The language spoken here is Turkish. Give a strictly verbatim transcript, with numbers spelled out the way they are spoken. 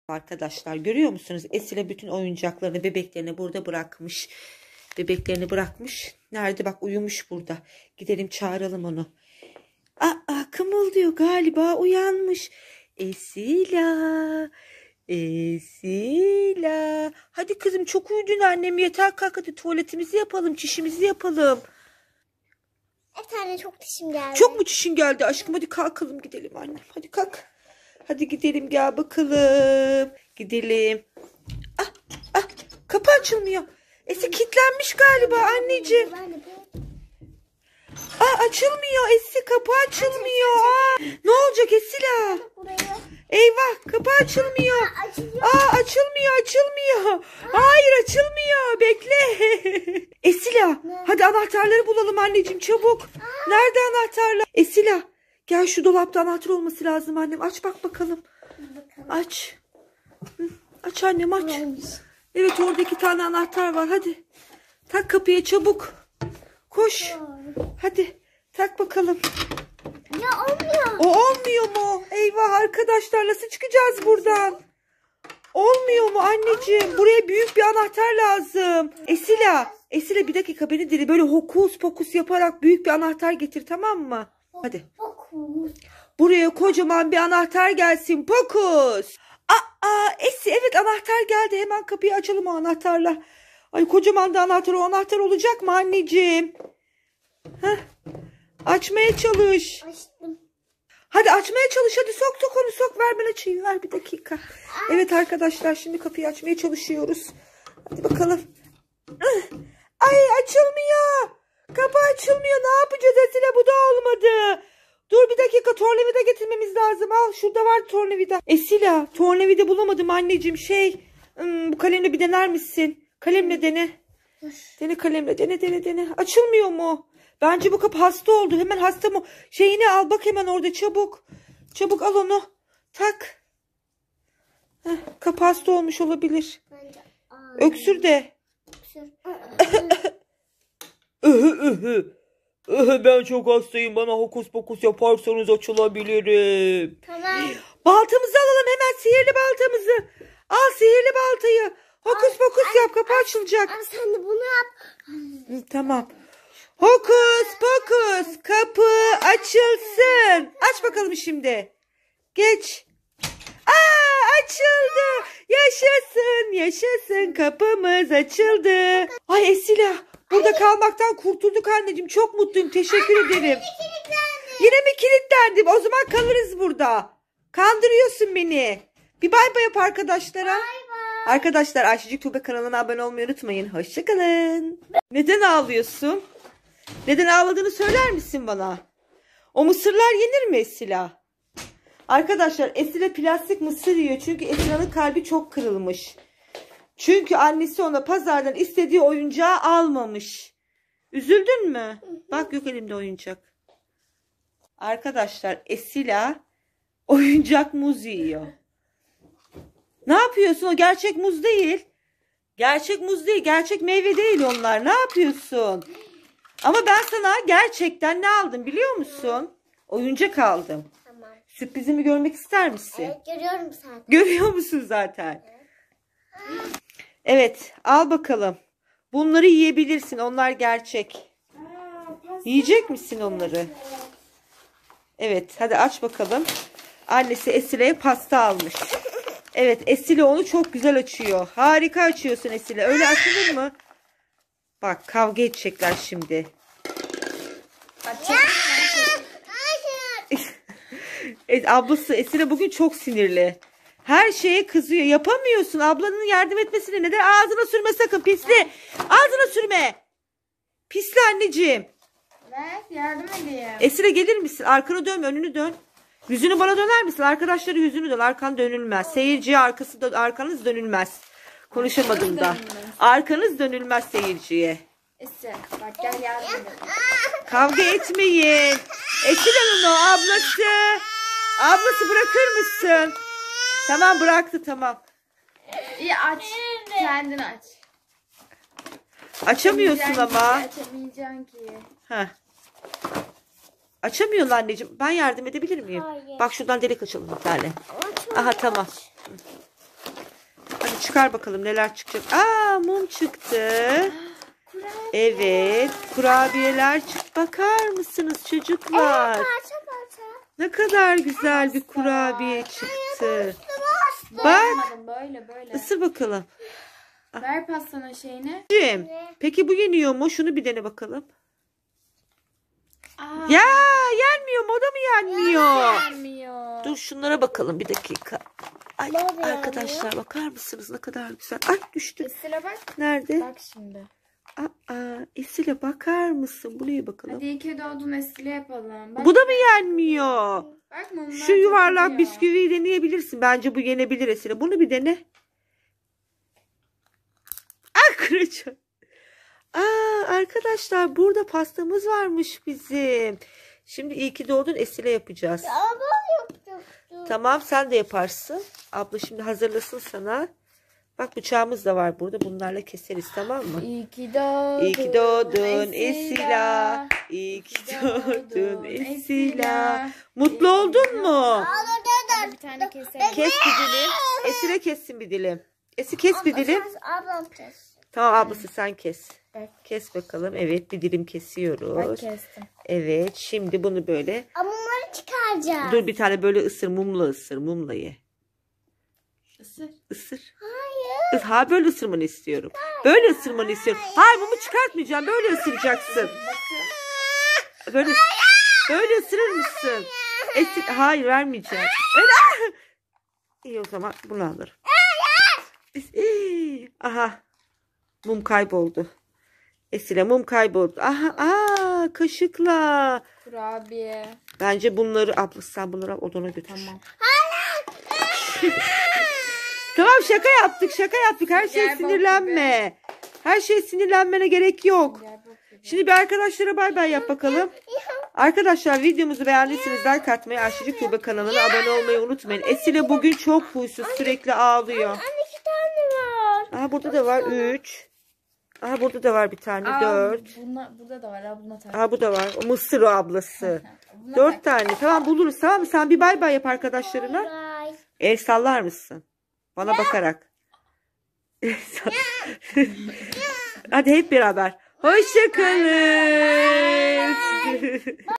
Arkadaşlar görüyor musunuz? Esile bütün oyuncaklarını, bebeklerini burada bırakmış. Bebeklerini bırakmış. Nerede? Bak uyumuş burada. Gidelim çağıralım onu. Aa, kımıldıyor galiba, uyanmış. Esila. Esila. Hadi kızım, çok uyudun annem. Yeter, kalk hadi, tuvaletimizi yapalım, çişimizi yapalım. Evet anne, çok dişim geldi. Çok mu çişin geldi aşkım? Hadi kalkalım gidelim annem. Hadi kalk. Hadi gidelim, gel bakalım. Gidelim. Ah, ah, kapı açılmıyor. Esi kilitlenmiş galiba anneciğim. Aa, açılmıyor Esi, kapı açılmıyor. Aa, ne olacak Esila? Eyvah, kapı açılmıyor. Aa, açılmıyor açılmıyor. Hayır, açılmıyor. Bekle. Esila, hadi anahtarları bulalım anneciğim, çabuk. Nerede anahtarlar? Esila, gel, şu dolapta anahtar olması lazım annem. Aç bak bakalım. Aç. Aç annem, aç. Evet, orada iki tane anahtar var. Hadi. Tak kapıya çabuk. Koş. Hadi tak bakalım. Ya olmuyor. O olmuyor mu? Eyvah arkadaşlar, nasıl çıkacağız buradan? Olmuyor mu anneciğim? Buraya büyük bir anahtar lazım. Esila. Esila, bir dakika, beni dili böyle hokus pokus yaparak büyük bir anahtar getir, tamam mı? Hadi. Buraya kocaman bir anahtar gelsin. Pokus. Aa, Esi, evet anahtar geldi. Hemen kapıyı açalım o anahtarla. Ay, kocaman da anahtar, o anahtar olacak mı anneciğim? Heh. Açmaya çalış. Açtım. Hadi açmaya çalış, hadi sok sok onu, sok, ver ben açayım, ver bir dakika. Evet arkadaşlar, şimdi kapıyı açmaya çalışıyoruz. Hadi bakalım. Ay, açılmıyor. Kapı açılmıyor, ne yapacağız Esile, bu da olmadı. Dur bir dakika, tornavida getirmemiz lazım. Al, şurada var tornavida. Esila, tornavida bulamadım anneciğim. Şey, hmm, bu kalemle bir dener misin? Kalemle dene. Dene kalemle, dene dene dene. Açılmıyor mu? Bence bu kapı hasta oldu. Hemen hasta mı? Şeyini al bak hemen orada, çabuk. Çabuk al onu. Tak. Heh, kapı hasta olmuş olabilir. Öksür de. Ben çok hastayım. Bana hokus pokus yaparsanız açılabilirim. Tamam. Baltamızı alalım hemen, sihirli baltamızı. Al sihirli baltayı. Hokus pokus yap, kapı açılacak. Aa, sen de bunu yap. Hı, tamam. Hokus pokus, kapı açılsın. Aç bakalım şimdi. Geç. Aa, açıldı. Yaşasın yaşasın, kapımız açıldı. Ay Esila, burada kalmaktan kurtulduk anneciğim. Çok mutluyum, teşekkür ederim. Yine mi kilitlendim? O zaman kalırız burada. Kandırıyorsun beni. Bir bay bay yap arkadaşlara. Bay bay. Arkadaşlar, Ayşecik Tuğba kanalına abone olmayı unutmayın. Hoşçakalın. Neden ağlıyorsun? Neden ağladığını söyler misin bana? O mısırlar yenir mi Esila? Arkadaşlar, Esila plastik mısır yiyor. Çünkü Esila'nın kalbi çok kırılmış. Çünkü annesi ona pazardan istediği oyuncağı almamış. Üzüldün mü? Bak, yok elimde oyuncak. Arkadaşlar, Esila oyuncak muz yiyor. Ne yapıyorsun? O gerçek muz değil. Gerçek muz değil. Gerçek meyve değil onlar. Ne yapıyorsun? Ama ben sana gerçekten ne aldım biliyor musun? Oyuncak aldım. Tamam. Sürprizimi görmek ister misin? Evet, görüyorum zaten. Görüyor musun zaten? Evet, al bakalım. Bunları yiyebilirsin. Onlar gerçek. Yiyecek misin onları? Evet, hadi aç bakalım. Annesi Esile'ye pasta almış. Evet, Esile onu çok güzel açıyor. Harika açıyorsun Esile. Öyle açılır mı? Bak, kavga edecekler şimdi. Evet, ablası Esile bugün çok sinirli. Her şeye kızıyor. Yapamıyorsun. Ablanın yardım etmesine neden? Ağzına sürme sakın, pisli. Ağzına sürme. Pisli anneciğim. Evet, yardım edeyim. Esile gelir misin? Arkanı dön, önünü dön. Yüzünü bana döner misin? Arkadaşları yüzünü dön. Arkan dönülmez. Seyirciye arkası dön, arkanız dönülmez. Konuşamadım da. Arkanız dönülmez seyirciye. Esra, bak gel yardım et. Kavga etmeyin. Esile'nin o ablası. Ablası, bırakır mısın? Tamam, bıraktı, tamam. İyi, aç. Kendin aç. Açamıyorsun Açamayacaksın ama. ki, Açamayacaksın ki. Heh. Açamıyorsun anneciğim. Ben yardım edebilir miyim? Hayır. Bak, şuradan delik açalım bir tane. Aha, tamam. Hadi çıkar bakalım neler çıkacak. Aa, mum çıktı. Evet, kurabiyeler çıktı. Bakar mısınız çocuklar? Ne kadar güzel bir kurabiye çıktı. Bak, Yapmadım, böyle böyle. ısır bakalım. Ver pastanın şeyini. Cem, peki bu yeniyor mu? Şunu bir dene bakalım. Aa, Ya, yenmiyor mu? O da mı yenmiyor? gelmiyor. Dur şunlara bakalım bir dakika. Ay, Ne oluyor arkadaşlar bakar mısınız ne kadar güzel. Ay düştü. Esile bak. Nerede? Bak şimdi. Aa, Esile bakar mısın? Buraya bakalım. Hadi iyi ki doğdun Esile yapalım. Bak, Bu da mı yenmiyor? bak mumlar Şu yuvarlak takılıyor. bisküviyi deneyebilirsin. Bence bu yenebilir Esile. Bunu bir dene. Ah, kıracağım. Aa, arkadaşlar burada pastamız varmış bizim. Şimdi iyi ki doğdun Esile yapacağız. Tamam, sen de yaparsın. Abla şimdi hazırlasın sana. Bak bıçağımız da var burada. Bunlarla keseriz, tamam mı? İyi ki doğdun. İyi ki doğdun Esila. İyi ki doğdun Esila. Mutlu oldun mu? Bir tane keselim. Kes bir dilim. Esile kessin bir dilim. Esi kes bir dilim. Ablam kes. Tamam ablası sen kes. Evet. Kes bakalım. Evet, bir dilim Ben kesiyoruz. kestim. Evet, şimdi bunu böyle. Ama bunları çıkaracağız. Dur bir tane böyle ısır, mumla ısır, mumla ye. Isır. Isır. Hayır. Ha, böyle ısırmanı istiyorum. Böyle ısırmanı istiyorum. Hayır, mumu çıkartmayacağım. Böyle ısıracaksın. Böyle böyle ısırır mısın? Esir, hayır vermeyeceğim. Öyle. İyi, o zaman bunu alırım. İyi. Aha. Mum kayboldu. Esile mum kayboldu. Aha, aa, kaşıkla. Kurabiye. Bence bunları ablası sen bunları al, odana götür. Tamam. Tamam, şaka yaptık şaka yaptık. Her şeye Gel bak sinirlenme. Her şeye sinirlenmene gerek yok. Gel bakayım. Şimdi bir arkadaşlara bay bay yap bakalım. Arkadaşlar videomuzu beğendiyseniz like atmayı, Ayşecik Tuğba kanalına abone olmayı unutmayın. Esile bugün çok huysuz, sürekli ağlıyor. Anne iki tane var. Aha, burada da var üç. Aha, burada da var bir tane Aa, dört. Buna, burada da var. Al buna tak. Aha, bu da var. O Mısır o ablası. Buna Dört tak. tane. Tamam, buluruz, tamam mı? Sen bir bay bay yap arkadaşlarına. Ay. El sallar mısın? Bana bakarak. El sall- Hadi hep beraber. Hoşça kalın.